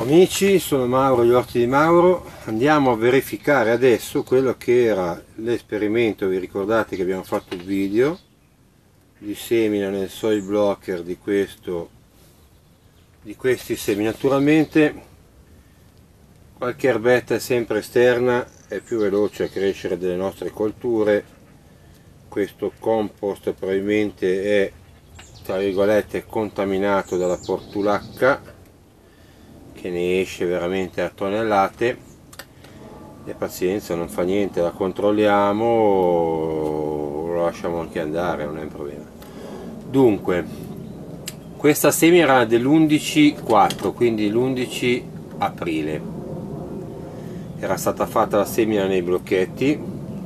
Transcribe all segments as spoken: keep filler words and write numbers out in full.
Amici, sono Mauro, gli orti di Mauro. Andiamo a verificare adesso quello che era l'esperimento. Vi ricordate che abbiamo fatto il video di semina nel soil blocker di, questo, di questi semi. Naturalmente qualche erbetta è sempre esterna, è più veloce a crescere delle nostre colture. Questo compost probabilmente è, tra virgolette, contaminato dalla portulacca, che ne esce veramente a tonnellate, e pazienza, non fa niente, la controlliamo, lo lasciamo anche andare, non è un problema. Dunque, questa semi era dell'undici quattro, quindi l'undici aprile, era stata fatta la semina nei blocchetti.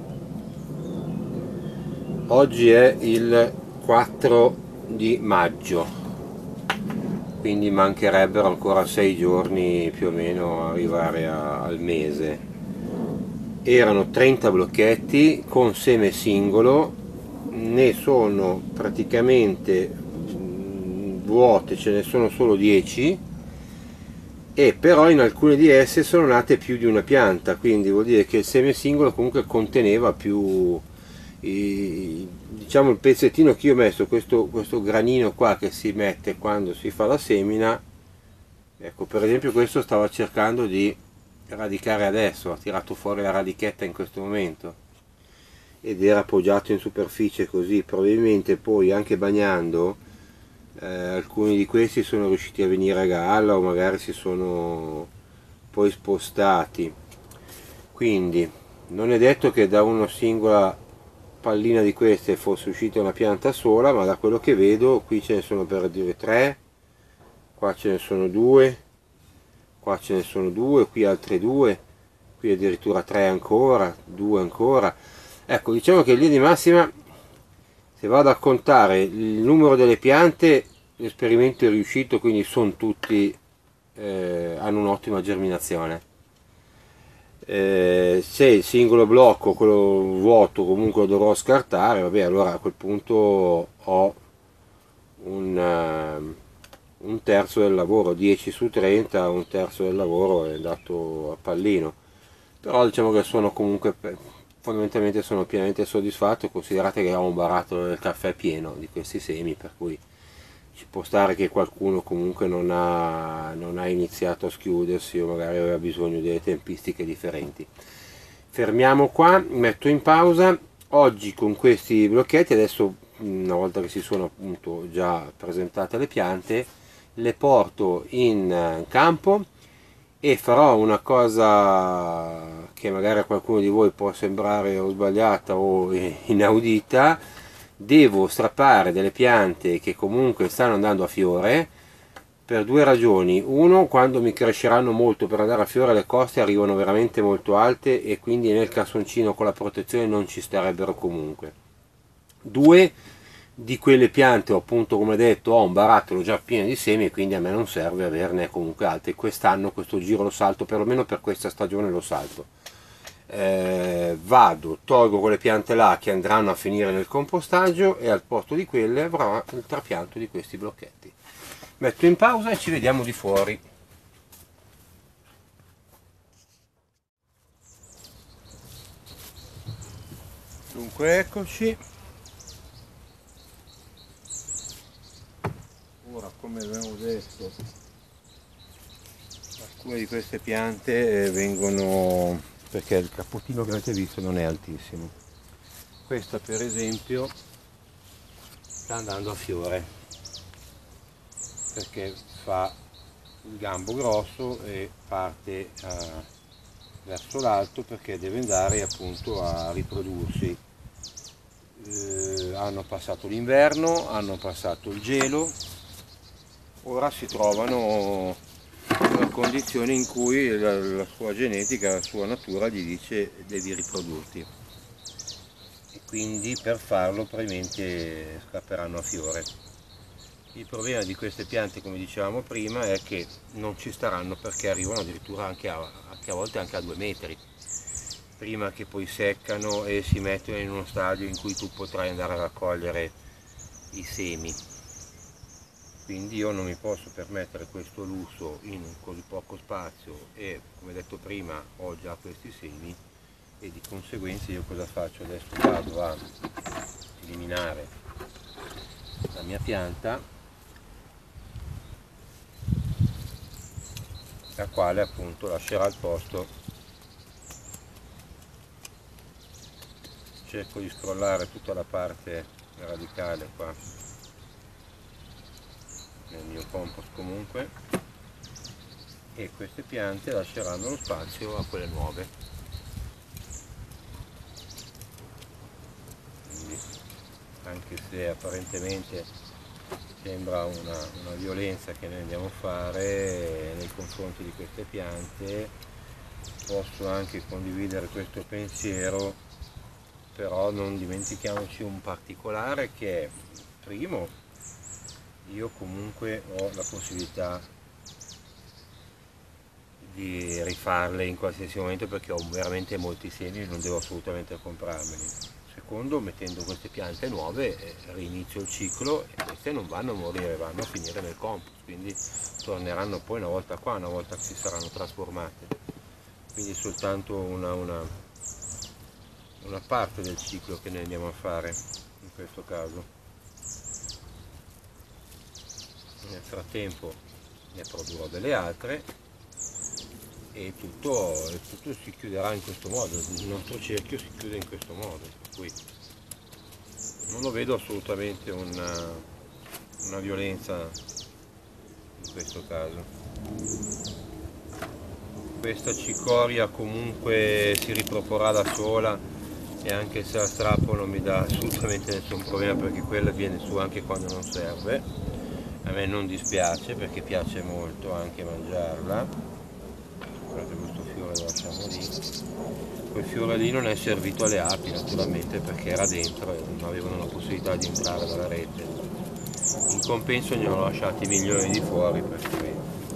Oggi è il quattro di maggio, quindi mancherebbero ancora sei giorni più o meno a arrivare a, al mese. Erano trenta blocchetti con seme singolo, ne sono praticamente vuote, ce ne sono solo dieci, e però in alcune di esse sono nate più di una pianta, quindi vuol dire che il seme singolo comunque conteneva più, i, diciamo, il pezzettino che io ho messo, questo, questo granino qua che si mette quando si fa la semina. Ecco, per esempio questo stava cercando di radicare adesso, ha tirato fuori la radichetta in questo momento ed era appoggiato in superficie così. Probabilmente poi anche bagnando eh, alcuni di questi sono riusciti a venire a galla o magari si sono poi spostati, quindi non è detto che da una singola pallina di queste fosse uscita una pianta sola, ma da quello che vedo qui ce ne sono, per dire, tre, qua ce ne sono due, qua ce ne sono due, qui altre due, qui addirittura tre ancora, due ancora. Ecco, diciamo che in linea di massima, se vado a contare il numero delle piante, l'esperimento è riuscito, quindi sono tutti, eh, hanno un'ottima germinazione. Eh, se il singolo blocco, quello vuoto, comunque lo dovrò scartare, vabbè, allora a quel punto ho un, uh, un terzo del lavoro, dieci su trenta, un terzo del lavoro è andato a pallino. Però diciamo che sono comunque, fondamentalmente sono pienamente soddisfatto. Considerate che ho un barattolo del caffè pieno di questi semi, per cui ci può stare che qualcuno comunque non ha, non ha iniziato a schiudersi o magari aveva bisogno delle tempistiche differenti. Fermiamo qua, metto in pausa. Oggi con questi blocchetti, adesso una volta che si sono appunto già presentate le piante, le porto in campo e farò una cosa che magari a qualcuno di voi può sembrare o sbagliata o inaudita. Devo strappare delle piante che comunque stanno andando a fiore per due ragioni. Uno, quando mi cresceranno molto per andare a fiore le coste arrivano veramente molto alte e quindi nel cassoncino con la protezione non ci starebbero comunque. Due, di quelle piante, appunto, come detto, ho un barattolo già pieno di semi e quindi a me non serve averne comunque alte. Quest'anno questo giro lo salto, perlomeno per questa stagione lo salto. Eh, vado, tolgo quelle piante là che andranno a finire nel compostaggio e al posto di quelle avrò il trapianto di questi blocchetti. Metto in pausa e ci vediamo di fuori. Dunque eccoci. Ora, come abbiamo detto, alcune di queste piante vengono, perché il cappottino che avete visto non è altissimo. Questa per esempio sta andando a fiore perché fa il gambo grosso e parte uh, verso l'alto perché deve andare appunto a riprodursi. Eh, hanno passato l'inverno, hanno passato il gelo, ora si trovano in una condizione in cui la, la sua genetica, la sua natura gli dice devi riprodurti, e quindi per farlo probabilmente scapperanno a fiore. Il problema di queste piante, come dicevamo prima, è che non ci staranno perché arrivano addirittura anche a, anche a volte anche a due metri prima che poi seccano e si mettono in uno stadio in cui tu potrai andare a raccogliere i semi. quindi io non mi posso permettere questo lusso in così poco spazio e, come detto prima, ho già questi semi e di conseguenza io cosa faccio? Adesso vado a eliminare la mia pianta, la quale appunto lascerà il posto. Cerco di scrollare tutta la parte radicale qua nel mio compost comunque, e queste piante lasceranno lo spazio a quelle nuove. Quindi, anche se apparentemente sembra una, una violenza che noi andiamo a fare nei confronti di queste piante, posso anche condividere questo pensiero, però non dimentichiamoci un particolare, che è, primo, io comunque ho la possibilità di rifarle in qualsiasi momento perché ho veramente molti semi e non devo assolutamente comprarmeli. Secondo, mettendo queste piante nuove eh, rinizio il ciclo e queste non vanno a morire, vanno a finire nel compost, quindi torneranno poi una volta qua, una volta che si saranno trasformate. Quindi soltanto una, una, una parte del ciclo che noi andiamo a fare in questo caso. Nel frattempo ne produrrò delle altre e tutto, tutto si chiuderà in questo modo, il nostro cerchio si chiude in questo modo, per cui non lo vedo assolutamente una, una violenza in questo caso. Questa cicoria comunque si riproporrà da sola, e anche se la strappo non mi dà assolutamente nessun problema perché quella viene su anche quando non serve. A me non dispiace perché piace molto anche mangiarla. Guardate, questo fiore lo lasciamo lì. Quel fiore lì non è servito alle api naturalmente perché era dentro e non avevano la possibilità di entrare dalla rete. In compenso ne ho lasciati milioni di fuori per cui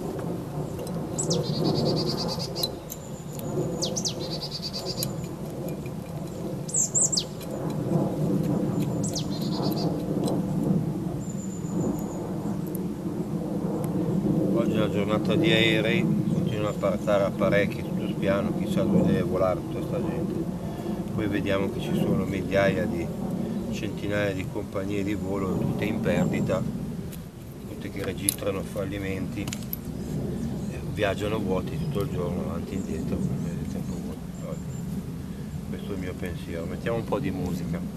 oggi è una giornata di aerei, continuano a partare apparecchi tutto spiano, chissà dove deve volare tutta questa gente. Poi vediamo che ci sono migliaia di centinaia di compagnie di volo, tutte in perdita, tutte che registrano fallimenti, viaggiano vuoti tutto il giorno, avanti e indietro, vedete un po' vuoto. Questo è il mio pensiero. Mettiamo un po' di musica.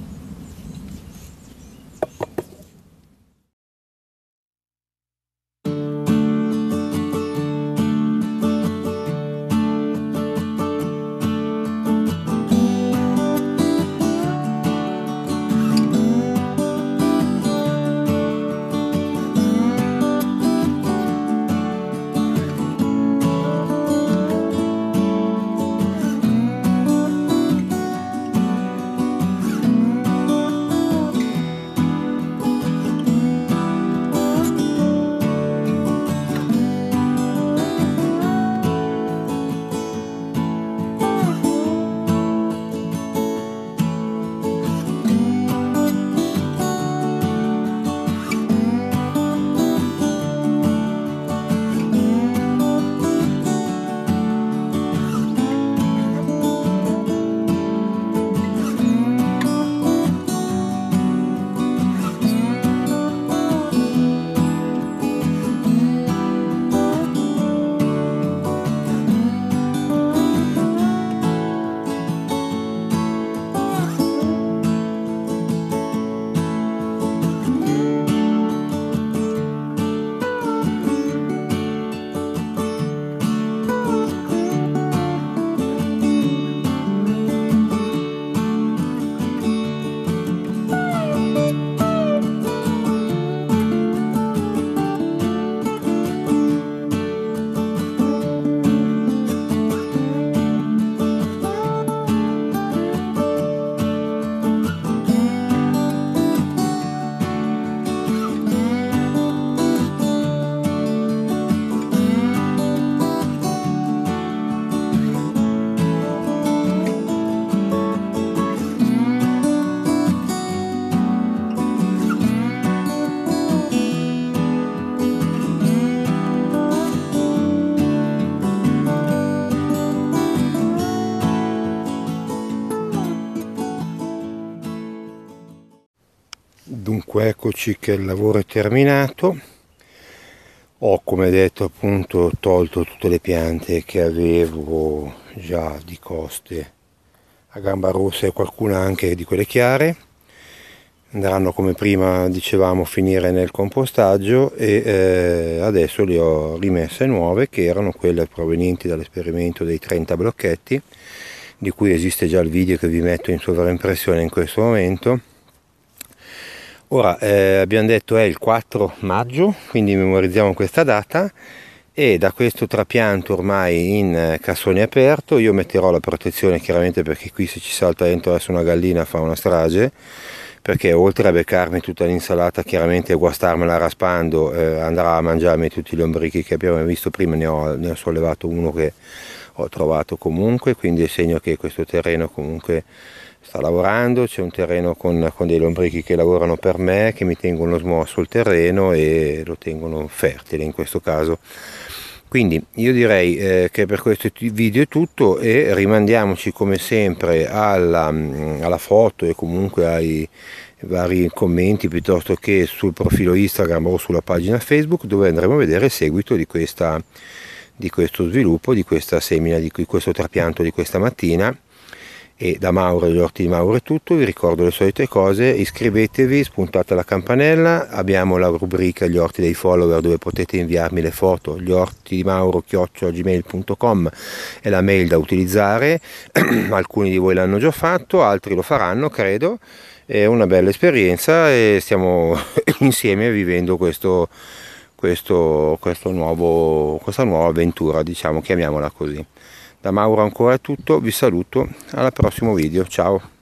Dunque eccoci che il lavoro è terminato. Ho, come detto, appunto tolto tutte le piante che avevo già di coste a gamba rossa e qualcuna anche di quelle chiare. Andranno, come prima dicevamo, a finire nel compostaggio e eh, adesso le ho rimesse nuove, che erano quelle provenienti dall'esperimento dei trenta blocchetti, di cui esiste già il video che vi metto in sovraimpressione in questo momento. Ora eh, abbiamo detto è il quattro maggio, quindi memorizziamo questa data, e da questo trapianto ormai in cassone aperto io metterò la protezione, chiaramente, perché qui se ci salta dentro adesso una gallina fa una strage, perché oltre a beccarmi tutta l'insalata, chiaramente, e guastarmela raspando, eh, andrà a mangiarmi tutti gli lombrichi che abbiamo visto prima. Ne ho, ne ho sollevato uno che ho trovato comunque, quindi è segno che questo terreno comunque sta lavorando. C'è un terreno con, con dei lombrichi che lavorano per me, che mi tengono smosso il terreno e lo tengono fertile in questo caso. Quindi io direi eh, che per questo video è tutto, e rimandiamoci come sempre alla, alla foto e comunque ai vari commenti, piuttosto che sul profilo Instagram o sulla pagina Facebook, dove andremo a vedere il seguito di questa di questo sviluppo, di questa semina, di questo trapianto di questa mattina. E da Mauro e gli orti di Mauro è tutto. Vi ricordo le solite cose: iscrivetevi, spuntate la campanella, abbiamo la rubrica gli orti dei follower dove potete inviarmi le foto, gli orti di Mauro chiocciola gmail punto com è la mail da utilizzare. Alcuni di voi l'hanno già fatto, altri lo faranno, credo. È una bella esperienza e stiamo insieme vivendo questo, questo, questo nuovo, questa nuova avventura, diciamo, chiamiamola così. Da Mauro ancora è tutto, vi saluto, al prossimo video, ciao!